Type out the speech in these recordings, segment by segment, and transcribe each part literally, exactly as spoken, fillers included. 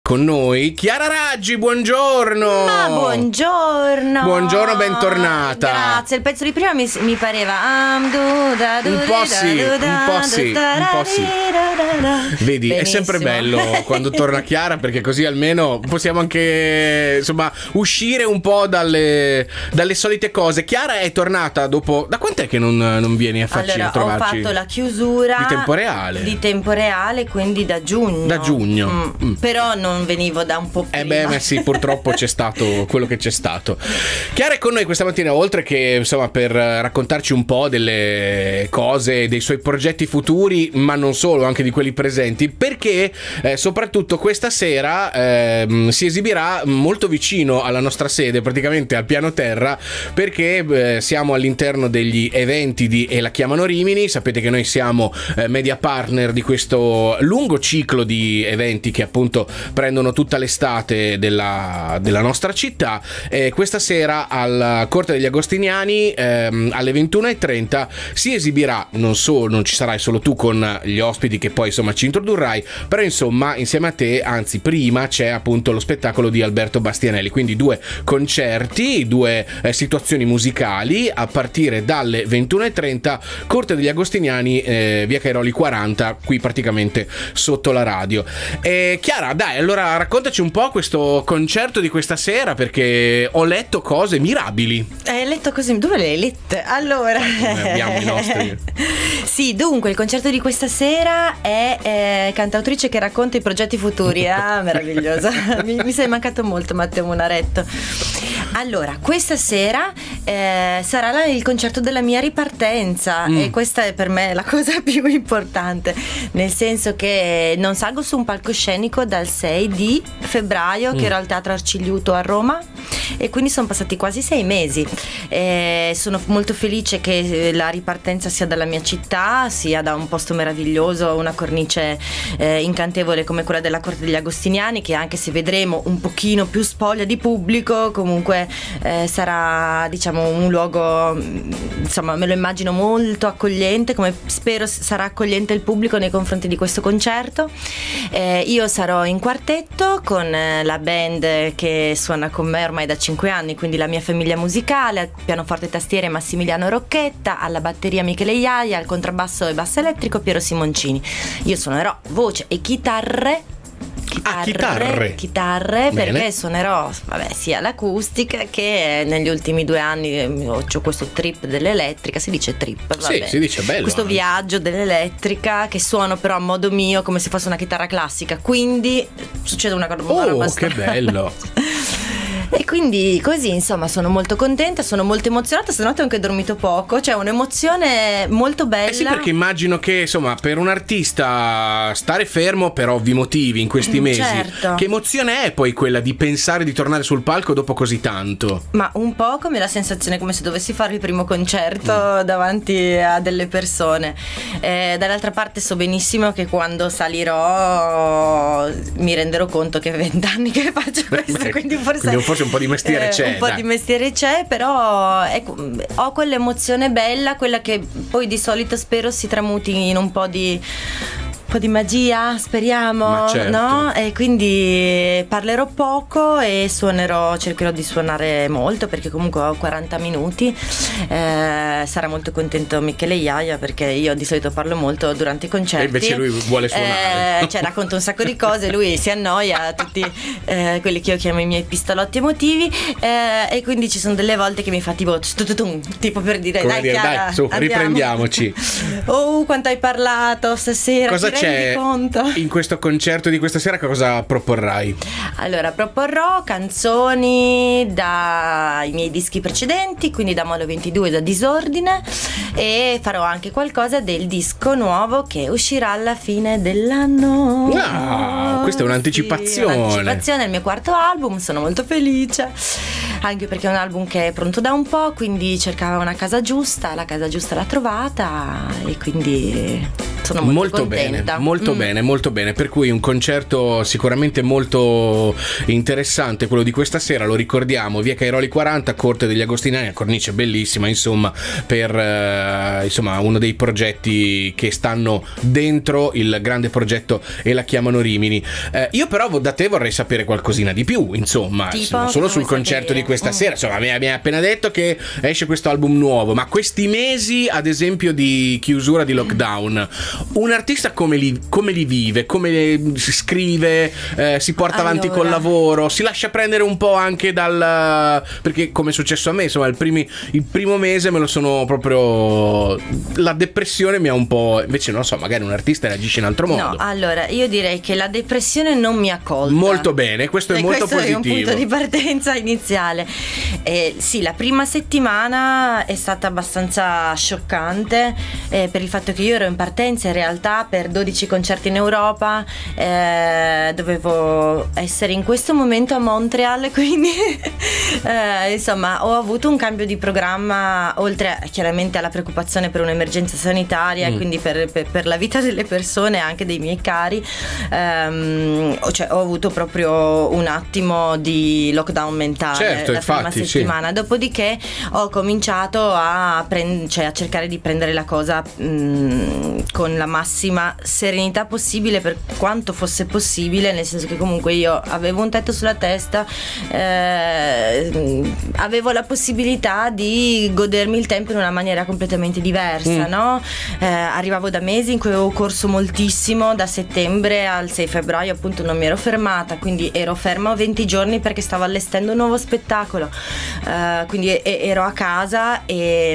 Con noi Chiara Raggi, buongiorno. Ma buongiorno. Buongiorno, bentornata. Grazie, il pezzo di prima mi, mi pareva um, du, da, du, Un po' sì, da, du, un po' sì, un po' sì. Vedi, Benissimo. è sempre bello quando torna Chiara, perché così almeno possiamo anche, insomma, uscire un po' dalle, dalle solite cose. Chiara è tornata dopo... Da quant'è che non, non vieni a farci allora, a trovarci? Ho fatto la chiusura Di tempo reale. Di tempo reale, quindi da giugno. Da giugno. Mm. Mm. Però non venivo da un po' prima. Eh beh, ma sì, purtroppo c'è stato quello che c'è stato. Chiara è con noi questa mattina, oltre che insomma per raccontarci un po' delle cose, dei suoi progetti futuri, ma non solo, anche di quelli presenti, perché eh, soprattutto questa sera eh, si esibirà molto vicino alla nostra sede, praticamente al piano terra, perché eh, siamo all'interno degli eventi di E la chiamano Rimini. Sapete che noi siamo eh, media partner di questo lungo ciclo di eventi che appunto prendono tutta l'estate della, della nostra città. E questa sera alla Corte degli Agostiniani ehm, alle ventuno e trenta si esibirà, non solo, non ci sarai solo tu con gli ospiti che poi insomma ci introdurrai, però insomma insieme a te, anzi prima, c'è appunto lo spettacolo di Alberto Bastianelli, quindi due concerti, due eh, situazioni musicali a partire dalle ventuno e trenta, Corte degli Agostiniani, eh, via Cairoli quaranta, qui praticamente sotto la radio. E Chiara, dai, allora raccontaci un po' questo concerto di questa sera, perché ho letto cose mirabili. Hai letto così? Dove le hai lette? Allora, eh, abbiamo i nostri. Sì, dunque il concerto di questa sera è eh, cantautrice che racconta i progetti futuri. Ah, meravigliosa. mi, mi sei mancato molto, Matteo Munaretto. Allora, questa sera eh, sarà la, il concerto della mia ripartenza mm. e questa è per me la cosa più importante, nel senso che non salgo su un palcoscenico dal sei di febbraio mm. che ero al Teatro Arcigliuto a Roma, e quindi sono passati quasi sei mesi. Eh, sono molto felice che la ripartenza sia dalla mia città, sia da un posto meraviglioso, una cornice eh, incantevole come quella della Corte degli Agostiniani, che anche se vedremo un pochino più spoglia di pubblico, comunque eh, sarà, diciamo, un luogo, insomma, me lo immagino molto accogliente, come spero sarà accogliente il pubblico nei confronti di questo concerto. Eh, io sarò in quartetto con eh, la band che suona con me ormai da cinque anni, quindi la mia famiglia musicale, al pianoforte e tastiere Massimiliano Rocchetta, alla batteria Michele Iaia, al contrabbasso e basso elettrico Piero Simoncini. Io suonerò voce e chitarre. Chitarre, ah, chitarre. chitarre Bene. Perché suonerò, vabbè, sia l'acustica che negli ultimi due anni ho questo trip dell'elettrica, si dice trip, vabbè. Sì, si dice bello. Questo anche. viaggio dell'elettrica che suono però a modo mio, come se fosse una chitarra classica, quindi succede una cosa Oh, abbastanza... che bello. E quindi così, insomma, sono molto contenta, sono molto emozionata. Stanotte ho anche dormito poco, c'è un'emozione molto bella. Eh sì, perché immagino che insomma per un artista stare fermo per ovvi motivi in questi mesi, certo. Che emozione è poi quella di pensare di tornare sul palco dopo così tanto? Ma un po' come la sensazione come se dovessi fare il primo concerto mm. davanti a delle persone. Eh, dall'altra parte so benissimo che quando salirò mi renderò conto che è vent'anni che faccio questo, Beh, quindi forse... Quindi forse un po' di mestiere eh, c'è. Un po' dai. di mestiere c'è, però ecco, ho quell'emozione bella, quella che poi di solito spero si tramuti in un po' di... po' di magia, speriamo, certo. no? E quindi parlerò poco e suonerò, cercherò di suonare molto, perché comunque ho quaranta minuti. Eh, sarà molto contento Michele Iaia, perché io di solito parlo molto durante i concerti. E invece lui vuole suonare. Eh, cioè racconta un sacco di cose, lui si annoia, tutti eh, quelli che io chiamo i miei pistolotti emotivi, eh, e quindi ci sono delle volte che mi fa tipo tipo per dire Come dai dire, Chiara, dai, su, andiamo. riprendiamoci. Oh, quanto hai parlato stasera. Cosa ti rendi c'è conto? in questo concerto di questa sera? Cosa proporrai? Allora, proporrò canzoni dai miei dischi precedenti, quindi da Molo ventidue, da Disordine, e farò anche qualcosa del disco nuovo che uscirà alla fine dell'anno. Ah, questa è un'anticipazione. Sì, un'anticipazione, è il mio quarto album, sono molto felice, anche perché è un album che è pronto da un po', quindi cercava una casa giusta, la casa giusta l'ha trovata, e quindi sono molto, molto contenta. bene, molto mm. bene, molto bene. Per cui un concerto sicuramente molto interessante quello di questa sera, lo ricordiamo, via Cairoli quaranta, Corte degli Agostiniani, cornice bellissima, insomma, per eh, insomma uno dei progetti che stanno dentro il grande progetto E la chiamano Rimini. Eh, io però da te vorrei sapere qualcosina di più, insomma, tipo, non solo sul concerto sapere? di questa mm. sera, insomma, mi hai appena detto che esce questo album nuovo, ma questi mesi, ad esempio, di chiusura, di lockdown, un artista come li, come li vive, come si scrive, eh, si porta allora. avanti col lavoro, si lascia prendere un po' anche dal... perché come è successo a me, insomma, il, primi, il primo mese me lo sono proprio... la depressione mi ha un po'... invece non so, magari un artista reagisce in altro modo. No, allora, io direi che la depressione non mi ha colta. Molto bene, questo è e molto questo positivo. È un punto di partenza iniziale. Eh, sì, la prima settimana è stata abbastanza scioccante eh, per il fatto che io ero in partenza in realtà per dodici concerti in Europa, eh, dovevo essere in questo momento a Montreal, quindi eh, insomma ho avuto un cambio di programma, oltre chiaramente alla preoccupazione per un'emergenza sanitaria, mm. quindi per, per, per la vita delle persone, anche dei miei cari, ehm, cioè, ho avuto proprio un attimo di lockdown mentale, certo, la infatti, prima settimana, sì. Dopodiché ho cominciato a, prend- cioè, a cercare di prendere la cosa mh, con la massima serenità possibile, per quanto fosse possibile, nel senso che comunque io avevo un tetto sulla testa, eh, avevo la possibilità di godermi il tempo in una maniera completamente diversa, mm. no? Eh, arrivavo da mesi in cui avevo corso moltissimo, da settembre al sei febbraio appunto non mi ero fermata, quindi ero ferma venti giorni perché stavo allestendo un nuovo spettacolo, eh, quindi e- ero a casa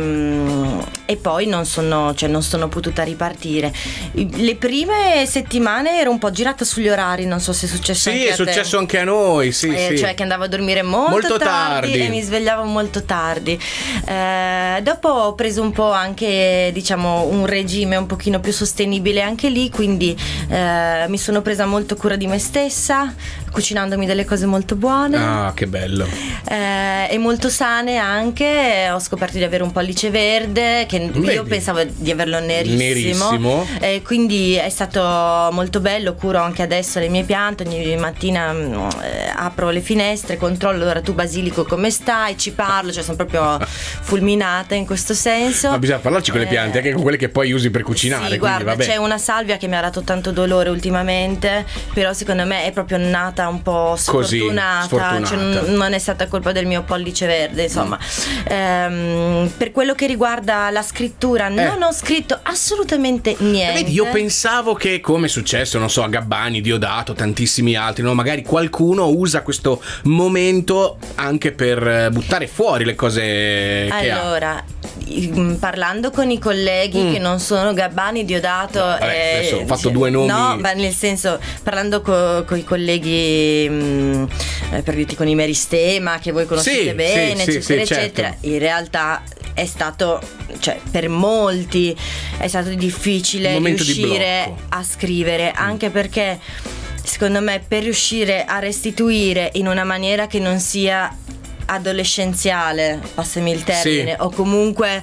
e, e poi non sono, cioè non sono potuta ripartire. Le prime settimane ero un po' girata sugli orari, non so se è successo sì, anche a te. Sì, è successo anche a noi, sì, eh, sì. Cioè che andavo a dormire molto, molto tardi, tardi e mi svegliavo molto tardi. Eh, dopo ho preso un po' anche, diciamo, un regime un pochino più sostenibile anche lì, quindi eh, mi sono presa molto cura di me stessa, cucinandomi delle cose molto buone. Ah, che bello. Eh, e molto sane anche. Ho scoperto di avere un pollice verde, che Vedi? io pensavo di averlo nerissimo, nerissimo. Eh, quindi è stato molto bello. Curo anche adesso le mie piante, ogni mattina eh, apro le finestre, controllo allora tu basilico come stai, ci parlo, cioè sono proprio fulminata in questo senso. Ma bisogna parlarci con le piante, eh, anche con quelle che poi usi per cucinare. Sì, guarda, vabbè. c'è una salvia che mi ha dato tanto dolore ultimamente, però secondo me è proprio nata un po' sfortunata, Così, sfortunata. Cioè, non, non è stata colpa del mio pollice verde, insomma. Mm. Ehm, per quello che riguarda la scrittura, eh. non ho scritto assolutamente niente. Vedi, io pensavo che, come è successo, non so, a Gabbani, Diodato, tantissimi altri, no? Magari qualcuno usa questo momento anche per buttare fuori le cose che ha. Allora, parlando con i colleghi mm. che non sono Gabbani, Diodato, no, vabbè, eh, adesso ho fatto cioè, due nomi. No, ma nel senso, parlando co- con i colleghi mh, eh, per dirti con i Meristema, che voi conoscete sì, bene, sì, eccetera, sì, eccetera, certo. In realtà è stato, cioè, per molti è stato difficile riuscire a scrivere, mm. anche perché secondo me per riuscire a restituire in una maniera che non sia adolescenziale, passami il termine, sì. o comunque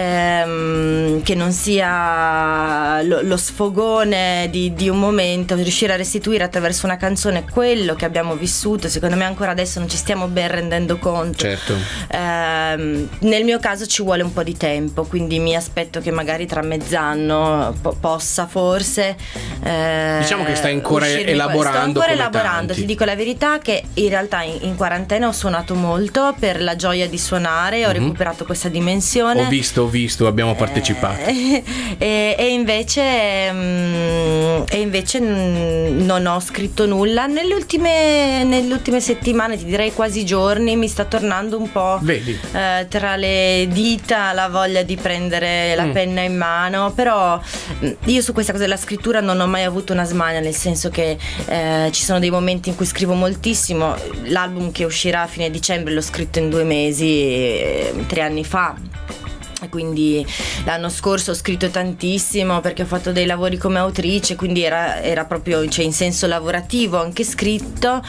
ehm, che non sia lo, lo sfogone di, di un momento, riuscire a restituire attraverso una canzone quello che abbiamo vissuto, secondo me ancora adesso non ci stiamo ben rendendo conto. Certo. Ehm, nel mio caso ci vuole un po' di tempo, quindi mi aspetto che magari tra mezz'anno po- possa forse eh, diciamo che stai ancora elaborando. Sto ancora elaborando, tanti. ti dico la verità che in realtà in, in quarantena ho suonato molto per la gioia di suonare, ho mm-hmm. recuperato questa dimensione. Ho visto, ho visto, abbiamo partecipato. Eh, e, e invece mh, e invece mh, non ho scritto nulla. Nelle ultime, nelle ultime settimane, ti direi quasi giorni, mi sta tornando un po' Vedi. Eh, tra le dita la voglia di prendere la mm. penna in mano, però mh, io su questa cosa della scrittura non ho mai avuto una smania, nel senso che eh, ci sono dei momenti in cui scrivo moltissimo. L'album che uscirà a fine dicembre l'ho scritto in due mesi, tre anni fa, quindi l'anno scorso ho scritto tantissimo perché ho fatto dei lavori come autrice, quindi era, era proprio, cioè, in senso lavorativo anche scritto.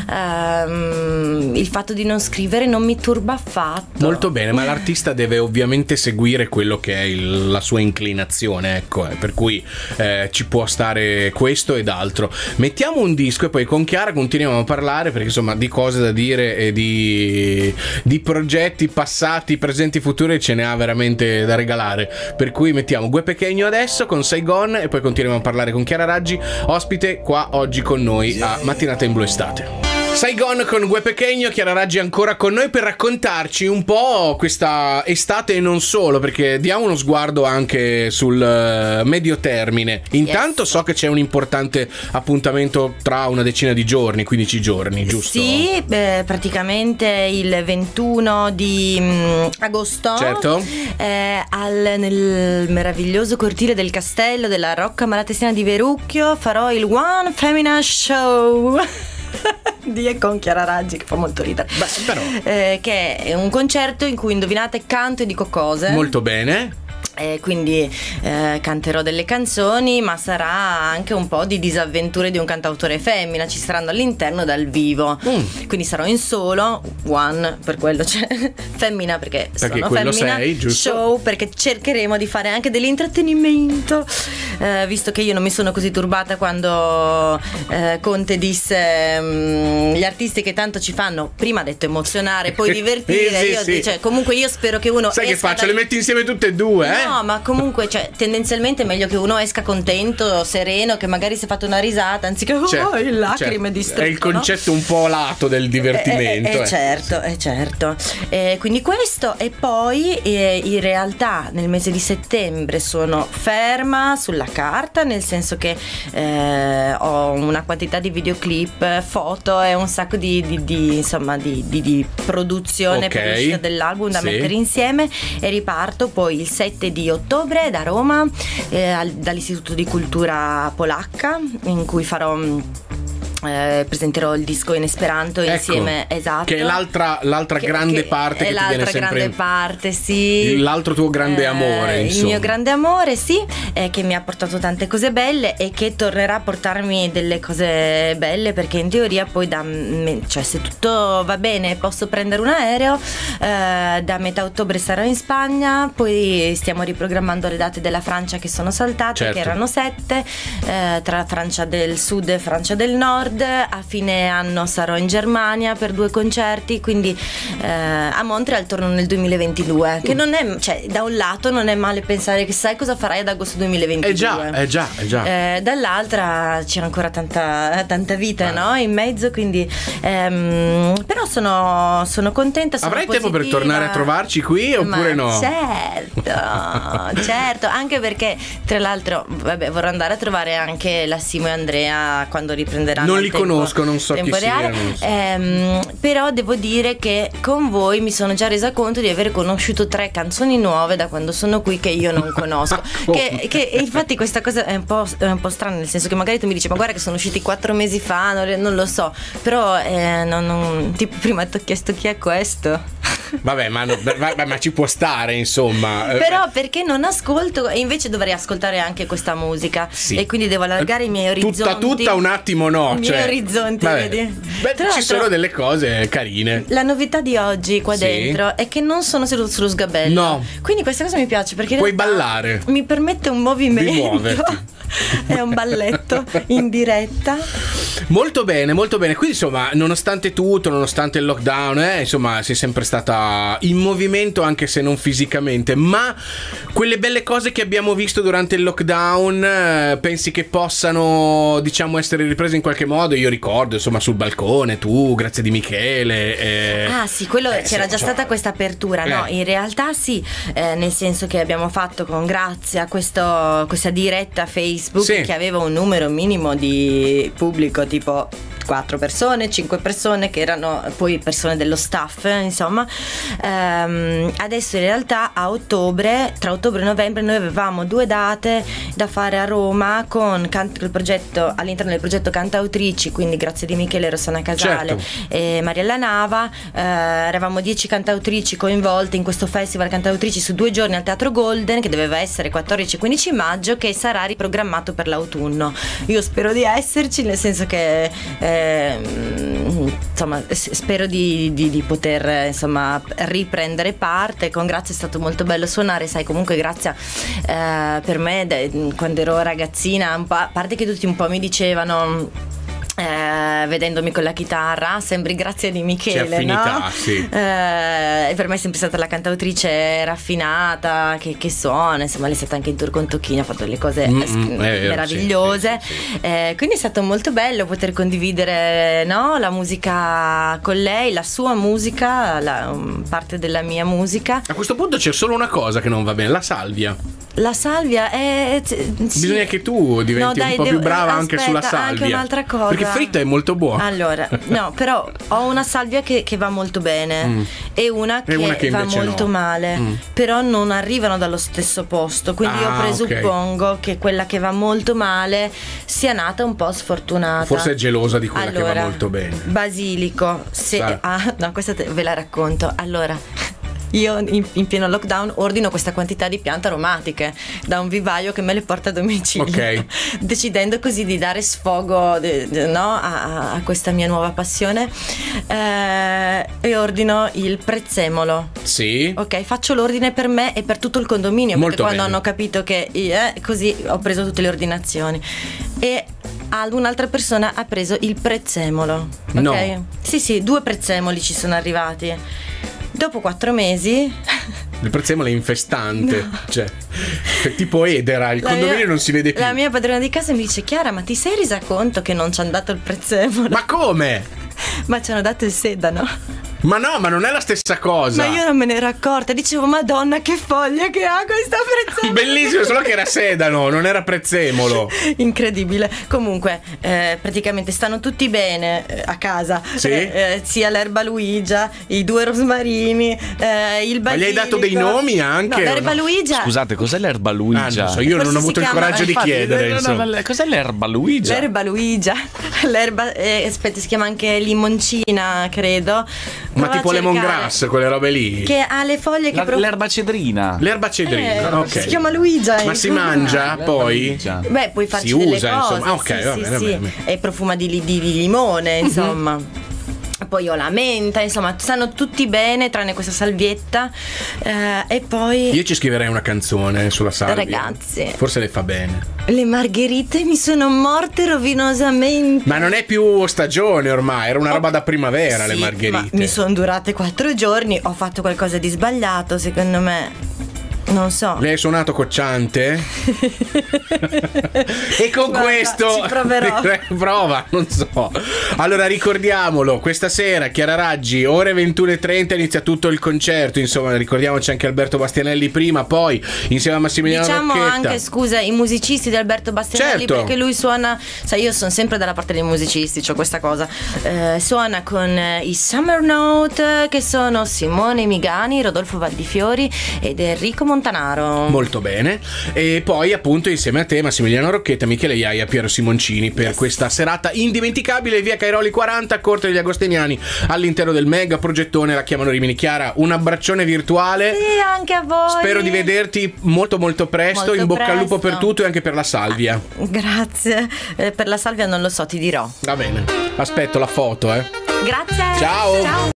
Um, il fatto di non scrivere non mi turba affatto. Molto bene, ma l'artista deve ovviamente seguire quello che è il, la sua inclinazione, ecco, eh, per cui eh, ci può stare questo ed altro. Mettiamo un disco e poi con Chiara continuiamo a parlare, perché insomma di cose da dire e di, di progetti passati, presenti, futuri ce ne ha veramente da regalare, per cui mettiamo Gue Pequeño adesso con Saigon e poi continuiamo a parlare con Chiara Raggi, ospite qua oggi con noi a Mattinata in Blu Estate. Saigon con Gue Pequeño, Chiara Raggi ancora con noi per raccontarci un po' questa estate e non solo, perché diamo uno sguardo anche sul uh, medio termine. Intanto yes. So che c'è un importante appuntamento tra una decina di giorni, quindici giorni, giusto? Sì, beh, praticamente il ventuno di mh, agosto. Certo. eh, al, nel meraviglioso cortile del castello della Rocca Malatestina di Verucchio farò il One Femina Show di e con Chiara Raggi, che fa molto ridere. Beh, però. Eh, che è un concerto in cui, indovinate, canto e dico cose. Molto bene. Eh, quindi eh, canterò delle canzoni, ma sarà anche un po' di disavventure di un cantautore femmina. Ci saranno all'interno dal vivo, mm. quindi sarò in solo, one per quello c'è femmina perché, perché sono quello femmina, sei, giusto? Show perché cercheremo di fare anche dell'intrattenimento, eh, visto che io non mi sono così turbata quando eh, Conte disse mh, gli artisti che tanto ci fanno, prima ha detto emozionare, poi divertire. sì, io, sì. Cioè, comunque io spero che uno sai che faccio? da... Le metti insieme tutte e due, eh? No, ma comunque, cioè, tendenzialmente è meglio che uno esca contento, sereno, che magari si è fatto una risata, anziché oh, certo, il lacrime certo. distrutto. È il concetto, no? Un po' lato del divertimento. Eh, eh, eh. Certo, eh, certo. Eh, quindi questo, e poi eh, in realtà nel mese di settembre sono ferma sulla carta, nel senso che eh, ho una quantità di videoclip, foto e un sacco di, di, di insomma di, di, di produzione, okay, per l'uscita dell'album da sì. mettere insieme, e riparto poi il sette di ottobre da Roma, eh, al, dall'Istituto di Cultura Polacca, in cui farò Eh, presenterò il disco in esperanto, ecco, insieme, esatto, che è l'altra, l'altra che, grande che parte che ti viene sempre, grande parte, sì, l'altro tuo grande eh, amore, insomma. Il mio grande amore, sì, eh, che mi ha portato tante cose belle e che tornerà a portarmi delle cose belle, perché in teoria poi da, cioè, se tutto va bene posso prendere un aereo, eh, da metà ottobre sarò in Spagna, poi stiamo riprogrammando le date della Francia che sono saltate, certo, che erano sette, eh, tra Francia del Sud e Francia del Nord. A fine anno sarò in Germania per due concerti, quindi eh, a Montreal torno nel duemilaventidue, che non è, cioè, da un lato non è male pensare che sai cosa farai ad agosto duemilaventidue. Eh già, eh già, eh già. Eh, dall'altra c'è ancora tanta, tanta vita, ah. no? In mezzo, quindi ehm, però sono, sono contenta, sono avrai positiva. tempo per tornare a trovarci qui oppure Ma no? Certo, certo, anche perché tra l'altro vabbè, vorrò andare a trovare anche la Simo e Andrea quando riprenderanno. Non li tempo, conosco, non so chi siano, so. ehm, però devo dire che con voi mi sono già resa conto di aver conosciuto tre canzoni nuove da quando sono qui che io non conosco. oh. che, che infatti questa cosa è un po', è un po' strana, nel senso che magari tu mi dici ma guarda che sono usciti quattro mesi fa, non, non lo so, però eh, non, non, tipo prima ti ho chiesto chi è questo. Vabbè, ma, no, ma, ma ci può stare, insomma. Però perché non ascolto, e invece dovrei ascoltare anche questa musica, sì, e quindi devo allargare i miei orizzonti. Tutta tutta un attimo no, i cioè, miei orizzonti, vabbè, vedi? Beh, ci sono delle cose carine. La novità di oggi qua, sì, dentro è che non sono seduto sullo sgabello. No. Quindi questa cosa mi piace perché puoi ballare, mi permette un movimento. Di muoverti. È un balletto in diretta. Molto bene, molto bene. Quindi insomma, nonostante tutto, nonostante il lockdown, eh, insomma, sei sempre stata in movimento, anche se non fisicamente. Ma quelle belle cose che abbiamo visto durante il lockdown, eh, pensi che possano, diciamo, essere riprese in qualche modo? Io ricordo, insomma, sul balcone, tu, grazie di Michele. Eh, ah sì, quello eh, c'era se, già so, stata questa apertura, eh. no? In realtà sì, eh, nel senso che abbiamo fatto con Grazia questo, questa diretta Facebook, sì, che aveva un numero minimo di pubblico tipo quattro persone, cinque persone che erano poi persone dello staff, insomma. Ehm, adesso in realtà a ottobre, tra ottobre e novembre, noi avevamo due date da fare a Roma con can- il progetto, all'interno del progetto Cantautrici, quindi grazie di Michele, Rossana Casale, certo, e Mariella Nava. Eh, eravamo dieci cantautrici coinvolte in questo festival Cantautrici su due giorni al Teatro Golden, che doveva essere quattordici e quindici maggio, che sarà riprogrammato per l'autunno. Io spero di esserci, nel senso che eh, insomma spero di, di, di poter insomma riprendere parte. Con Grazia è stato molto bello suonare, sai, comunque Grazia eh, per me de, quando ero ragazzina, un po', a parte che tutti un po' mi dicevano Eh, vedendomi con la chitarra, sembri Grazia di Michele, c'è affinità, no? sì. Eh, per me è sempre stata la cantautrice raffinata che, che suona, insomma lei è stata anche in tour con Tocchini, ha fatto delle cose Mm, eh, mm, eh, meravigliose, sì, sì, sì, sì. Eh, quindi è stato molto bello poter condividere, no, la musica con lei, la sua musica, la, um, parte della mia musica. A questo punto c'è solo una cosa che non va bene, la salvia. La salvia è sì. Bisogna che tu diventi No, dai, un po' devo- più brava anche aspetta, sulla salvia. anche un'altra cosa. Perché fritta è molto buona. Allora, no, però ho una salvia che, che va molto bene Mm. e una che, E una che va invece molto no. male, Mm. però non arrivano dallo stesso posto, quindi io Ah, presuppongo ok. che quella che va molto male sia nata un po' sfortunata. Forse è gelosa di quella che Allora, va molto bene. Basilico, se Sa- ah, no, questa te- ve la racconto. Allora, io in, in pieno lockdown ordino questa quantità di piante aromatiche da un vivaio che me le porta a domicilio, Ok. decidendo così di dare sfogo de- de- no, a, a questa mia nuova passione, eh, e ordino il prezzemolo. Sì. Ok, faccio l'ordine per me e per tutto il condominio, Molto perché quando bene. hanno capito che eh, così ho preso tutte le ordinazioni e ad un'altra persona ha preso il prezzemolo. Ok? No. Sì, sì, due prezzemoli ci sono arrivati. Dopo quattro mesi Il prezzemolo è infestante. Cioè, è tipo edera, il la condominio mia- non si vede più. La mia padrona di casa mi dice: Chiara, ma ti sei resa conto che non ci hanno dato il prezzemolo? Ma come? Ma ci hanno dato il sedano. Ma no, ma non è la stessa cosa. Ma io non me ne ero accorta. Dicevo: Madonna, che foglia che ha questa prezzemolo. Bellissimo, solo che era sedano, non era prezzemolo. Incredibile. Comunque, eh, praticamente stanno tutti bene eh, a casa. Sì? Eh, eh, sia l'erba Luigia, i due rosmarini, eh, il basilico. Ma gli hai dato dei nomi anche, No, o l'erba no? Luigia. Scusate, cos'è l'erba Luigia? Ah, non so, io Forse non ho si avuto il chiama- coraggio di infatti, chiedere. No, no, insomma. no, cos'è l'erba Luigia? L'erba Luigia. L'erba, eh, aspetta, si chiama anche limoncina, credo. Ma Prova a tipo cercare. lemongrass, quelle robe lì. Che ha le foglie che La- pro- l'erba cedrina. L'erba cedrina, Eh, ok. si chiama Luigia. Ma eh. si mangia L'erba poi? Luigia. Beh, puoi farci Si delle usa, cose. insomma. Ah, ok, sì, va sì, bene, sì. va bene. E profuma di, di- di limone, insomma. Poi ho la menta, insomma, stanno tutti bene tranne questa salvietta. Eh, e poi Io ci scriverei una canzone sulla salvia. Ragazzi. Forse le fa bene. le margherite mi sono morte rovinosamente. Ma non è più stagione ormai, era una roba da primavera, le Sì, margherite. ma mi sono durate quattro giorni. Ho fatto qualcosa di sbagliato, secondo me. Non so. Lei hai suonato cocciante? E con Guarda, questo ci proverò. prova, non so. Allora ricordiamolo, questa sera Chiara Raggi, ore ventuno e trenta inizia tutto il concerto. Insomma, ricordiamoci anche Alberto Bastianelli prima, poi insieme a Massimiliano Diciamo Rocchetta. anche, scusa, i musicisti di Alberto Bastianelli, Certo. perché lui suona, sai, io sono sempre dalla parte dei musicisti, c'ho questa cosa. Eh, suona con eh, i Summer Note, che sono Simone Migani, Rodolfo Valdifiori ed Enrico Montanaro. Molto bene. E poi appunto insieme a te Massimiliano Rocchetta, Michele Iaia, Piero Simoncini per Yes. questa serata indimenticabile, via Cairoli quaranta, Corte degli Agostiniani, all'interno del mega progettone La chiamano Rimini. Chiara, un abbraccione virtuale. Sì, anche a voi. Spero di vederti molto molto presto. Molto In bocca al lupo presto. per tutto e anche per la salvia. Grazie. Eh, per la salvia non lo so, ti dirò. Va bene. Aspetto la foto, eh. Grazie. Ciao. Ciao.